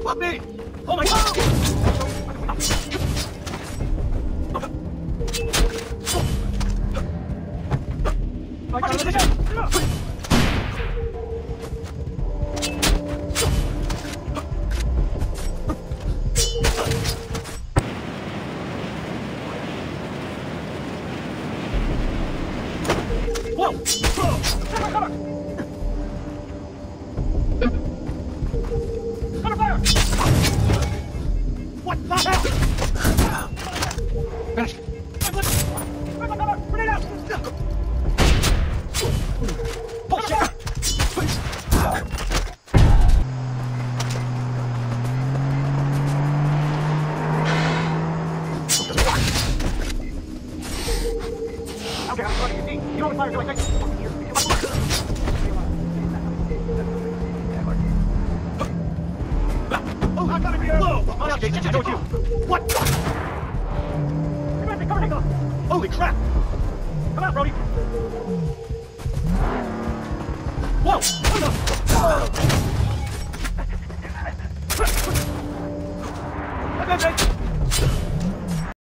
Fuck me! Oh my god! Whoa! Cover! Cover fire! What the hell? Finish. Cover! Grenade out! Bullshit! Okay, I'm starting to see. You don't fire until I say. Oh, I gotta be low! Oh, okay, get towards you! What? Cover me! Holy crap! Come out, Brody! Whoa!